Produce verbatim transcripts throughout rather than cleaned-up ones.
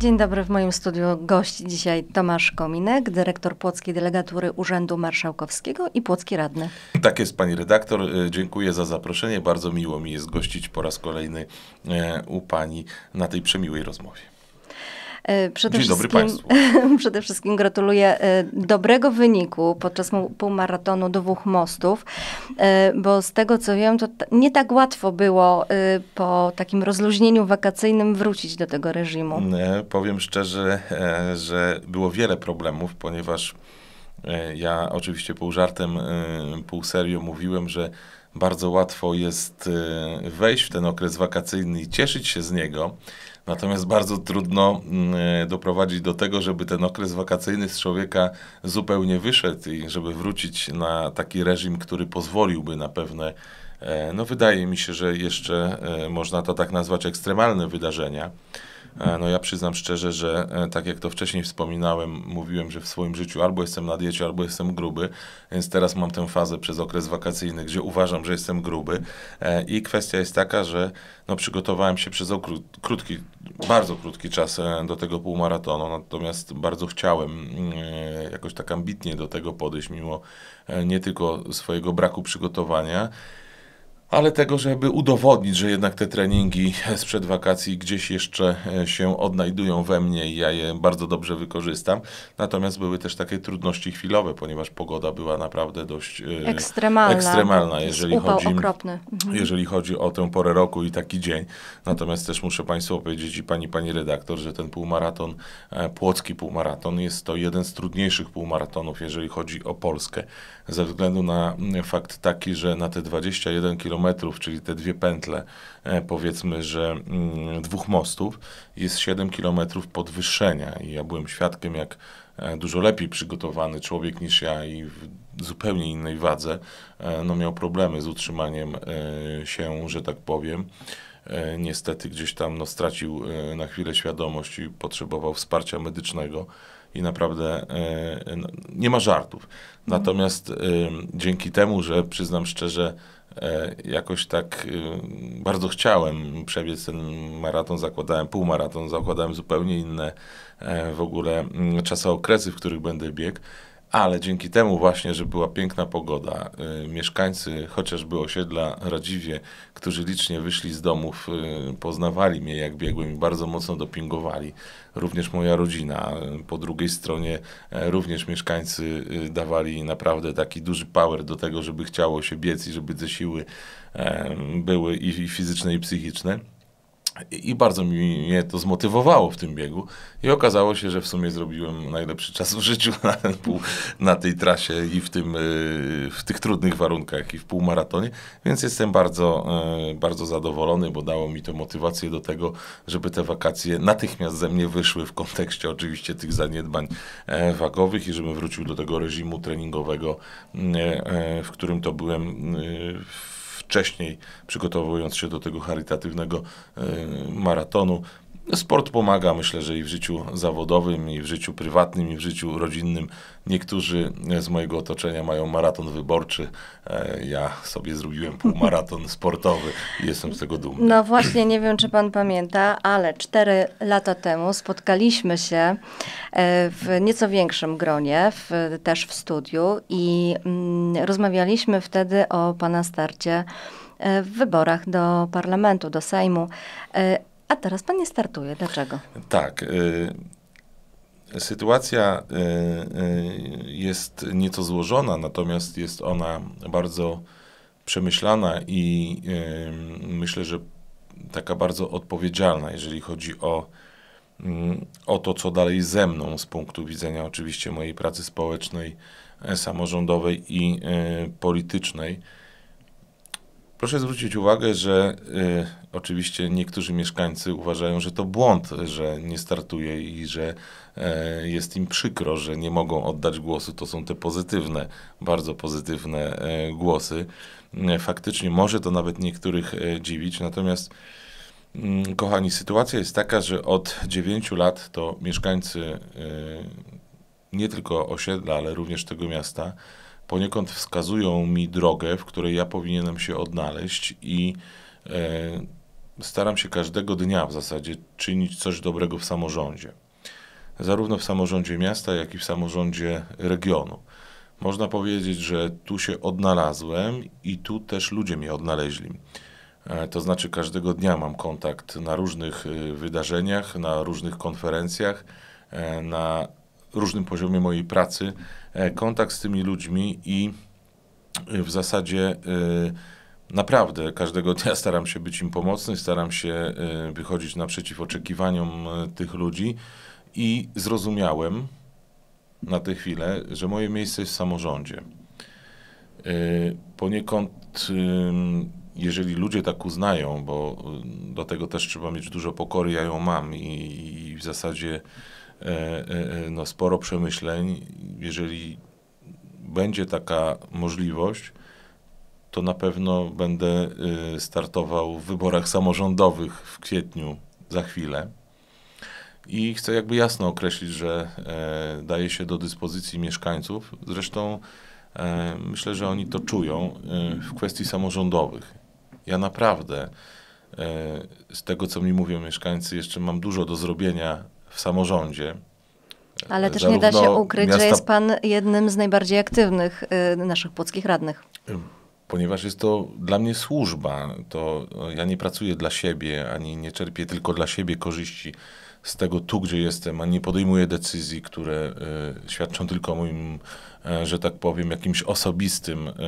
Dzień dobry, w moim studiu gość dzisiaj Tomasz Kominek, dyrektor Płockiej Delegatury Urzędu Marszałkowskiego i płocki radny. Tak jest, pani redaktor. Dziękuję za zaproszenie. Bardzo miło mi jest gościć po raz kolejny u pani na tej przemiłej rozmowie. Przede Dzień dobry państwu. Przede wszystkim gratuluję dobrego wyniku podczas półmaratonu Dwóch Mostów, bo z tego co wiem, to nie tak łatwo było po takim rozluźnieniu wakacyjnym wrócić do tego reżimu. Powiem szczerze, że było wiele problemów, ponieważ ja oczywiście pół żartem, pół serio mówiłem, że bardzo łatwo jest wejść w ten okres wakacyjny i cieszyć się z niego. Natomiast bardzo trudno doprowadzić do tego, żeby ten okres wakacyjny z człowieka zupełnie wyszedł i żeby wrócić na taki reżim, który pozwoliłby na pewne, no wydaje mi się, że jeszcze można to tak nazwać, ekstremalne wydarzenia. No ja przyznam szczerze, że tak jak to wcześniej wspominałem, mówiłem, że w swoim życiu albo jestem na diecie, albo jestem gruby, więc teraz mam tę fazę przez okres wakacyjny, gdzie uważam, że jestem gruby i kwestia jest taka, że no przygotowałem się przez krótki, bardzo krótki czas do tego półmaratonu, natomiast bardzo chciałem jakoś tak ambitnie do tego podejść, mimo nie tylko swojego braku przygotowania, ale tego, żeby udowodnić, że jednak te treningi sprzed wakacji gdzieś jeszcze się odnajdują we mnie i ja je bardzo dobrze wykorzystam. Natomiast były też takie trudności chwilowe, ponieważ pogoda była naprawdę dość ekstremalna, ekstremalna jeżeli, chodzi, okropny. Mhm. jeżeli chodzi o tę porę roku i taki dzień. Natomiast też muszę państwu powiedzieć i pani, pani redaktor, że ten półmaraton, płocki półmaraton jest to jeden z trudniejszych półmaratonów, jeżeli chodzi o Polskę. Ze względu na fakt taki, że na te dwadzieścia jeden kilometrów, czyli te dwie pętle, powiedzmy, że Dwóch Mostów, jest siedem kilometrów podwyższenia. I ja byłem świadkiem, jak dużo lepiej przygotowany człowiek niż ja i w zupełnie innej wadze, no miał problemy z utrzymaniem się, że tak powiem. Niestety gdzieś tam no, stracił na chwilę świadomość i potrzebował wsparcia medycznego. I naprawdę e, no, nie ma żartów. Natomiast e, dzięki temu, że przyznam szczerze, e, jakoś tak e, bardzo chciałem przebiec ten maraton, zakładałem półmaraton, zakładałem zupełnie inne e, w ogóle m, czasookresy, w których będę biegł. Ale dzięki temu właśnie, że była piękna pogoda, y, mieszkańcy chociażby osiedla Radziwie, którzy licznie wyszli z domów, y, poznawali mnie jak biegłem i bardzo mocno dopingowali. Również moja rodzina. Po drugiej stronie y, również mieszkańcy y, dawali naprawdę taki duży power do tego, żeby chciało się biec i żeby te siły y, były i, i fizyczne, i psychiczne. I bardzo mnie to zmotywowało w tym biegu i okazało się, że w sumie zrobiłem najlepszy czas w życiu na, ten pół, na tej trasie i w, tym, w tych trudnych warunkach i w półmaratonie, więc jestem bardzo, bardzo zadowolony, bo dało mi to motywację do tego, żeby te wakacje natychmiast ze mnie wyszły w kontekście oczywiście tych zaniedbań wagowych i żebym wrócił do tego reżimu treningowego, w którym to byłem w wcześniej, przygotowując się do tego charytatywnego y, maratonu. Sport pomaga, myślę, że i w życiu zawodowym, i w życiu prywatnym, i w życiu rodzinnym. Niektórzy z mojego otoczenia mają maraton wyborczy. E, ja sobie zrobiłem półmaraton sportowy i jestem z tego dumny. No właśnie, nie wiem, czy pan pamięta, ale cztery lata temu spotkaliśmy się w nieco większym gronie, w, też w studiu i mm, rozmawialiśmy wtedy o pana starcie w wyborach do parlamentu, do Sejmu. A teraz pan nie startuje. Dlaczego? Tak. Y Sytuacja y y jest nieco złożona, natomiast jest ona bardzo przemyślana i y myślę, że taka bardzo odpowiedzialna, jeżeli chodzi o, y o to, co dalej ze mną z punktu widzenia oczywiście mojej pracy społecznej, samorządowej i y politycznej. Proszę zwrócić uwagę, że y, oczywiście niektórzy mieszkańcy uważają, że to błąd, że nie startuje i że y, jest im przykro, że nie mogą oddać głosu. To są te pozytywne, bardzo pozytywne y, głosy. Y, faktycznie może to nawet niektórych y, dziwić, natomiast y, kochani, sytuacja jest taka, że od dziewięciu lat to mieszkańcy y, nie tylko osiedla, ale również tego miasta poniekąd wskazują mi drogę, w której ja powinienem się odnaleźć i e, staram się każdego dnia w zasadzie czynić coś dobrego w samorządzie. Zarówno w samorządzie miasta, jak i w samorządzie regionu. Można powiedzieć, że tu się odnalazłem i tu też ludzie mnie odnaleźli. To znaczy każdego dnia mam kontakt na różnych wydarzeniach, na różnych konferencjach, na różnym poziomie mojej pracy, kontakt z tymi ludźmi i w zasadzie naprawdę każdego dnia staram się być im pomocny, staram się wychodzić naprzeciw oczekiwaniom tych ludzi i zrozumiałem na tę chwilę, że moje miejsce jest w samorządzie. Poniekąd, jeżeli ludzie tak uznają, bo do tego też trzeba mieć dużo pokory, ja ją mam i, i w zasadzie no, sporo przemyśleń, jeżeli będzie taka możliwość, to na pewno będę startował w wyborach samorządowych w kwietniu za chwilę. I chcę jakby jasno określić, że e, daje się do dyspozycji mieszkańców. Zresztą e, myślę, że oni to czują e, w kwestii samorządowych. Ja naprawdę e, z tego, co mi mówią mieszkańcy, jeszcze mam dużo do zrobienia w samorządzie. Ale też nie da się ukryć, miasta... że jest pan jednym z najbardziej aktywnych y, naszych płockich radnych. Ponieważ jest to dla mnie służba. To ja nie pracuję dla siebie, ani nie czerpię tylko dla siebie korzyści z tego tu, gdzie jestem, a nie podejmuję decyzji, które y, świadczą tylko o moim, y, że tak powiem, jakimś osobistym y, y,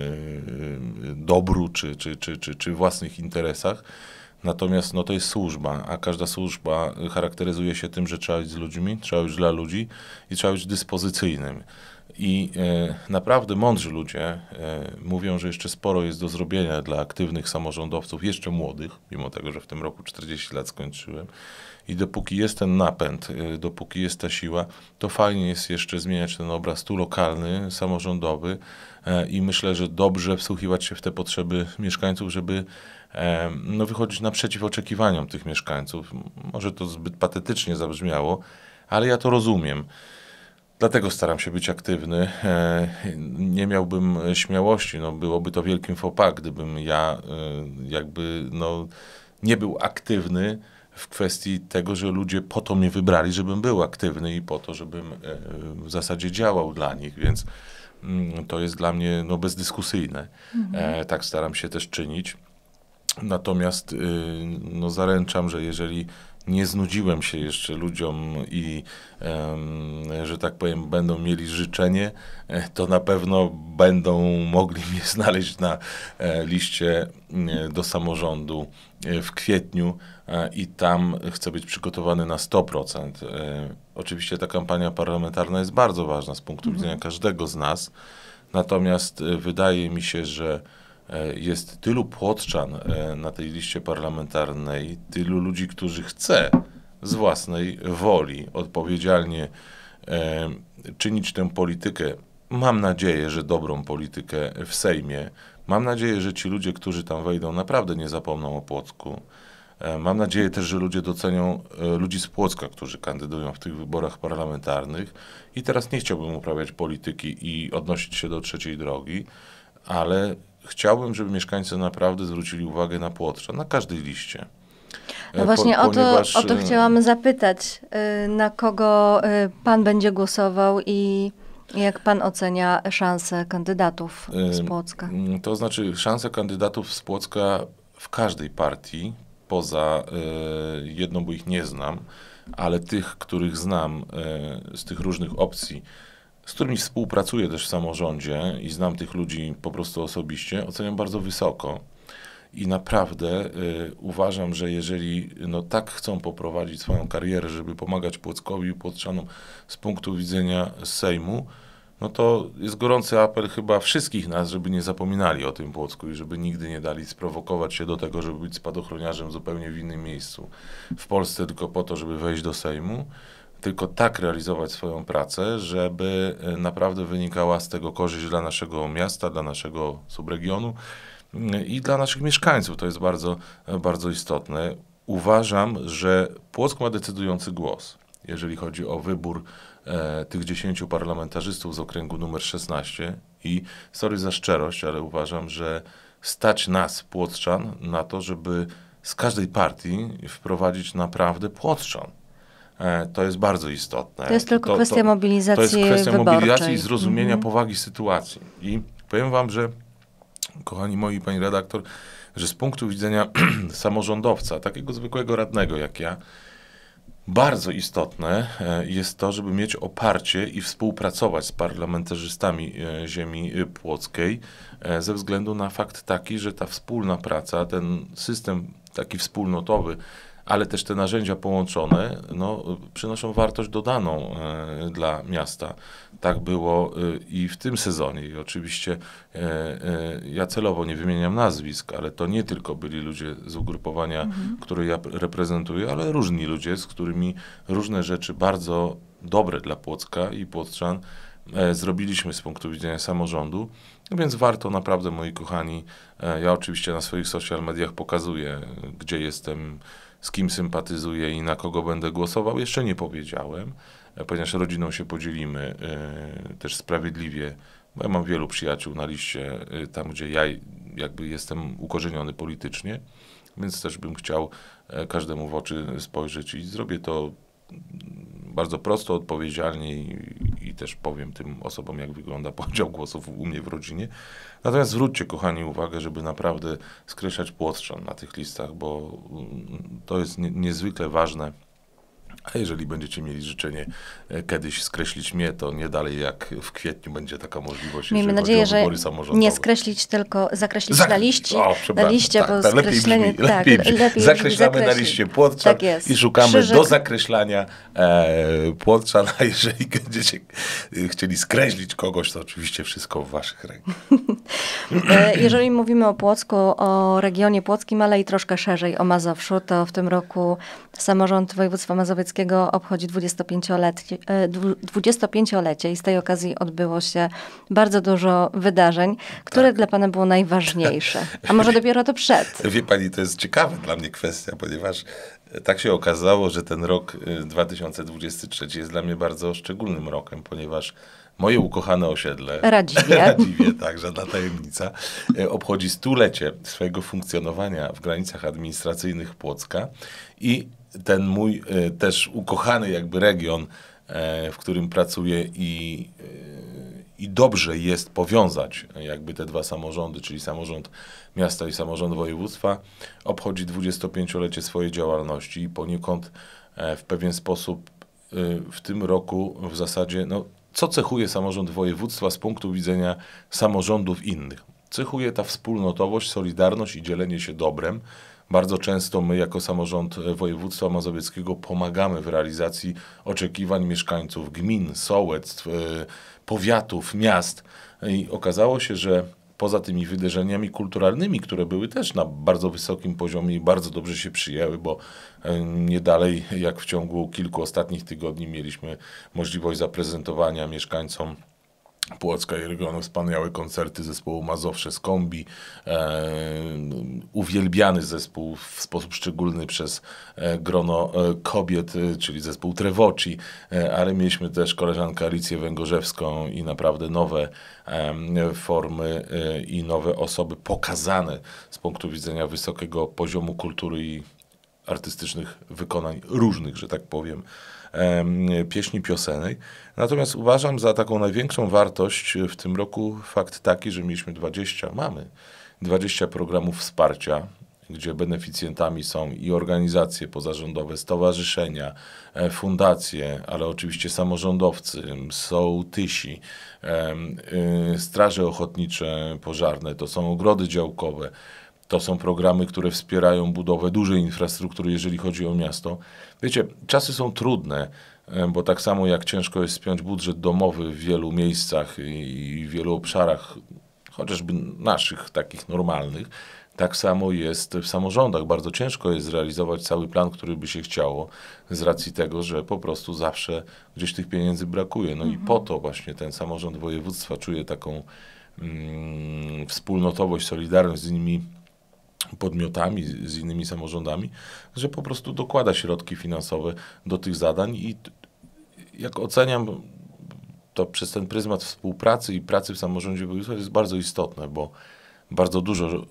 dobru czy, czy, czy, czy, czy własnych interesach. Natomiast no, to jest służba, a każda służba charakteryzuje się tym, że trzeba być z ludźmi, trzeba być dla ludzi i trzeba być dyspozycyjnym. I e, naprawdę mądrzy ludzie e, mówią, że jeszcze sporo jest do zrobienia dla aktywnych samorządowców, jeszcze młodych, mimo tego, że w tym roku czterdzieści lat skończyłem. I dopóki jest ten napęd, e, dopóki jest ta siła, to fajnie jest jeszcze zmieniać ten obraz tu lokalny, samorządowy e, i myślę, że dobrze wsłuchiwać się w te potrzeby mieszkańców, żeby e, no, wychodzić naprzeciw oczekiwaniom tych mieszkańców. Może to zbyt patetycznie zabrzmiało, ale ja to rozumiem. Dlatego staram się być aktywny. Nie miałbym śmiałości, no byłoby to wielkim faux pas, gdybym ja jakby no, nie był aktywny w kwestii tego, że ludzie po to mnie wybrali, żebym był aktywny i po to, żebym w zasadzie działał dla nich, więc to jest dla mnie no, bezdyskusyjne. Mhm. Tak staram się też czynić. Natomiast no, zaręczam, że jeżeli nie znudziłem się jeszcze ludziom i, um, że tak powiem, będą mieli życzenie, to na pewno będą mogli mnie znaleźć na e, liście e, do samorządu e, w kwietniu e, i tam chcę być przygotowany na sto procent. E, oczywiście ta kampania parlamentarna jest bardzo ważna z punktu mhm. widzenia każdego z nas, natomiast e, wydaje mi się, że jest tylu płotczan na tej liście parlamentarnej, tylu ludzi, którzy chce z własnej woli odpowiedzialnie e, czynić tę politykę. Mam nadzieję, że dobrą politykę w Sejmie. Mam nadzieję, że ci ludzie, którzy tam wejdą, naprawdę nie zapomną o Płocku. E, mam nadzieję też, że ludzie docenią e, ludzi z Płocka, którzy kandydują w tych wyborach parlamentarnych. I teraz nie chciałbym uprawiać polityki i odnosić się do trzeciej drogi, ale chciałbym, żeby mieszkańcy naprawdę zwrócili uwagę na Płotrzan, na każdej liście. No właśnie po, o, to, ponieważ... o to chciałam zapytać, na kogo pan będzie głosował i jak pan ocenia szanse kandydatów z Płocka? To znaczy szanse kandydatów z Płocka w każdej partii, poza jedną, bo ich nie znam, ale tych, których znam z tych różnych opcji, z którymi współpracuję też w samorządzie i znam tych ludzi po prostu osobiście, oceniam bardzo wysoko. I naprawdę y, uważam, że jeżeli no, tak chcą poprowadzić swoją karierę, żeby pomagać Płockowi i Płoczanom z punktu widzenia Sejmu, no to jest gorący apel chyba wszystkich nas, żeby nie zapominali o tym Płocku i żeby nigdy nie dali sprowokować się do tego, żeby być spadochroniarzem zupełnie w innym miejscu w Polsce tylko po to, żeby wejść do Sejmu. Tylko tak realizować swoją pracę, żeby naprawdę wynikała z tego korzyść dla naszego miasta, dla naszego subregionu i dla naszych mieszkańców. To jest bardzo, bardzo istotne. Uważam, że Płock ma decydujący głos, jeżeli chodzi o wybór e, tych dziesięciu parlamentarzystów z okręgu numer szesnaście i sorry za szczerość, ale uważam, że stać nas, płockczan, na to, żeby z każdej partii wprowadzić naprawdę płotrzan. To jest bardzo istotne. To jest tylko to, kwestia to, mobilizacji To jest kwestia wyborczej. mobilizacji i zrozumienia mhm. powagi sytuacji. I powiem wam, że kochani moi, pani redaktor, że z punktu widzenia samorządowca, takiego zwykłego radnego jak ja, bardzo istotne jest to, żeby mieć oparcie i współpracować z parlamentarzystami ziemi płockiej, ze względu na fakt taki, że ta wspólna praca, ten system taki wspólnotowy, ale też te narzędzia połączone, no, przynoszą wartość dodaną e, dla miasta. Tak było e, i w tym sezonie. I oczywiście e, e, ja celowo nie wymieniam nazwisk, ale to nie tylko byli ludzie z ugrupowania, mhm. które ja reprezentuję, ale różni ludzie, z którymi różne rzeczy bardzo dobre dla Płocka i płockczan e, zrobiliśmy z punktu widzenia samorządu. Więc warto naprawdę, moi kochani, e, ja oczywiście na swoich social mediach pokazuję, gdzie jestem, z kim sympatyzuję i na kogo będę głosował. Jeszcze nie powiedziałem, ponieważ rodziną się podzielimy y, też sprawiedliwie, bo ja mam wielu przyjaciół na liście, y, tam gdzie ja jakby jestem ukorzeniony politycznie, więc też bym chciał y, każdemu w oczy spojrzeć i zrobię to bardzo prosto, odpowiedzialnie i, i też powiem tym osobom, jak wygląda podział głosów u mnie w rodzinie. Natomiast zwróćcie, kochani, uwagę, żeby naprawdę skreślać płotrzan na tych listach, bo to jest nie, niezwykle ważne. A jeżeli będziecie mieli życzenie kiedyś skreślić mnie, to nie dalej jak w kwietniu będzie taka możliwość. Miejmy nadzieję, że nie skreślić, tylko zakreślić Zak na liście, o, na liście, tak, bo tak, skreślenie... Lepiej brzmi, tak, lepiej lepiej zakreślamy na liście płotrzan tak i szukamy Krzyżyk. do zakreślania e, płotrzan, a jeżeli będziecie chcieli skreślić kogoś, to oczywiście wszystko w waszych rękach. Jeżeli mówimy o Płocku, o regionie płockim, ale i troszkę szerzej o Mazowszu, to w tym roku samorząd województwa mazowieckiego obchodzi dwudziestopięciolecie, dwudziestopięciolecie i z tej okazji odbyło się bardzo dużo wydarzeń, które tak. dla pana było najważniejsze. A może dopiero to przed? Wie pani, to jest ciekawa dla mnie kwestia, ponieważ tak się okazało, że ten rok dwa tysiące dwudziesty trzeci jest dla mnie bardzo szczególnym rokiem, ponieważ moje ukochane osiedle, Radziwie, Radziwie tak, żadna tajemnica, obchodzi stulecie swojego funkcjonowania w granicach administracyjnych Płocka i ten mój też ukochany jakby region, w którym pracuję i, i dobrze jest powiązać jakby te dwa samorządy, czyli samorząd miasta i samorząd województwa, obchodzi dwudziestopięciolecie swojej działalności i poniekąd w pewien sposób w tym roku w zasadzie, no, co cechuje samorząd województwa z punktu widzenia samorządów innych? Cechuje ta wspólnotowość, solidarność i dzielenie się dobrem. Bardzo często my jako samorząd województwa mazowieckiego pomagamy w realizacji oczekiwań mieszkańców gmin, sołectw, powiatów, miast. I okazało się, że poza tymi wydarzeniami kulturalnymi, które były też na bardzo wysokim poziomie i bardzo dobrze się przyjęły, bo nie dalej jak w ciągu kilku ostatnich tygodni mieliśmy możliwość zaprezentowania mieszkańcom Płocka i regionu wspaniałe koncerty zespołu Mazowsze z Kombi, e, uwielbiany zespół w sposób szczególny przez e, grono e, kobiet, e, czyli zespół Trevoci, e, ale mieliśmy też koleżankę Alicję Węgorzewską i naprawdę nowe e, formy e, i nowe osoby pokazane z punktu widzenia wysokiego poziomu kultury i artystycznych wykonań różnych, że tak powiem, pieśni, piosenek. Natomiast uważam za taką największą wartość w tym roku fakt taki, że mieliśmy dwadzieścia, mamy dwadzieścia programów wsparcia, gdzie beneficjentami są i organizacje pozarządowe, stowarzyszenia, fundacje, ale oczywiście samorządowcy, sołtysi, straże ochotnicze, pożarne, to są ogrody działkowe. To są programy, które wspierają budowę dużej infrastruktury, jeżeli chodzi o miasto. Wiecie, czasy są trudne, bo tak samo jak ciężko jest spiąć budżet domowy w wielu miejscach i w wielu obszarach, chociażby naszych, takich normalnych, tak samo jest w samorządach. Bardzo ciężko jest zrealizować cały plan, który by się chciało, z racji tego, że po prostu zawsze gdzieś tych pieniędzy brakuje. No mhm. i po to właśnie ten samorząd województwa czuje taką mm, wspólnotowość, solidarność z innymi podmiotami, z innymi samorządami, że po prostu dokłada środki finansowe do tych zadań i jak oceniam to przez ten pryzmat współpracy i pracy w samorządzie województwa jest bardzo istotne, bo bardzo dużo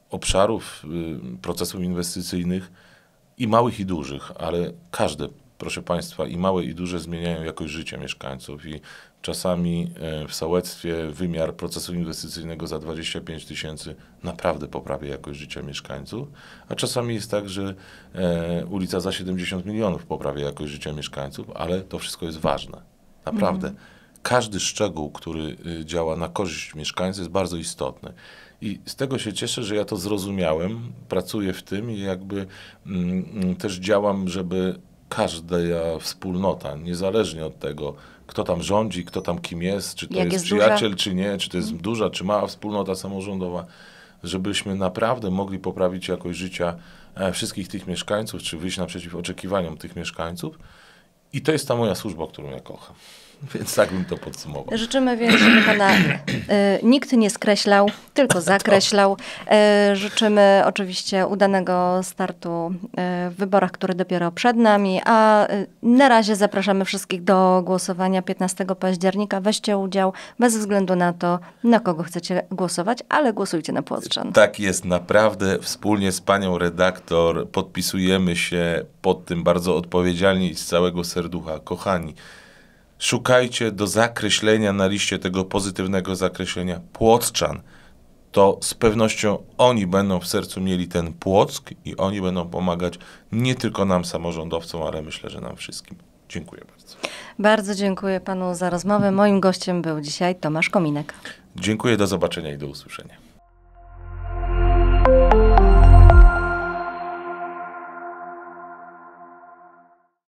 obszarów y, procesów inwestycyjnych i małych i dużych, ale każde, proszę Państwa, i małe i duże zmieniają jakość życia mieszkańców i czasami y, w sołectwie wymiar procesu inwestycyjnego za dwadzieścia pięć tysięcy naprawdę poprawia jakość życia mieszkańców, a czasami jest tak, że y, ulica za siedemdziesiąt milionów poprawia jakość życia mieszkańców, ale to wszystko jest ważne. Naprawdę. Mhm. Każdy szczegół, który y, działa na korzyść mieszkańców, jest bardzo istotny. I z tego się cieszę, że ja to zrozumiałem, pracuję w tym i jakby mm, też działam, żeby każda wspólnota, niezależnie od tego, kto tam rządzi, kto tam kim jest, czy to Jak jest, jest przyjaciel, duża? czy nie, czy to jest duża, czy mała wspólnota samorządowa, żebyśmy naprawdę mogli poprawić jakość życia e, wszystkich tych mieszkańców, czy wyjść naprzeciw oczekiwaniom tych mieszkańców. I to jest ta moja służba, którą ja kocham. Więc tak bym to podsumował. Życzymy więc, żeby pana y, nikt nie skreślał, tylko zakreślał. Y, życzymy oczywiście udanego startu y, w wyborach, które dopiero przed nami, a y, na razie zapraszamy wszystkich do głosowania piętnastego października. Weźcie udział bez względu na to, na kogo chcecie głosować, ale głosujcie na Płotrzczan. Tak jest, naprawdę wspólnie z panią redaktor podpisujemy się pod tym bardzo odpowiedzialnie i z całego serducha. Kochani, szukajcie do zakreślenia na liście tego pozytywnego zakreślenia Płockczan. To z pewnością oni będą w sercu mieli ten Płock i oni będą pomagać nie tylko nam samorządowcom, ale myślę, że nam wszystkim. Dziękuję bardzo. Bardzo dziękuję panu za rozmowę. Moim gościem był dzisiaj Tomasz Kominek. Dziękuję, do zobaczenia i do usłyszenia.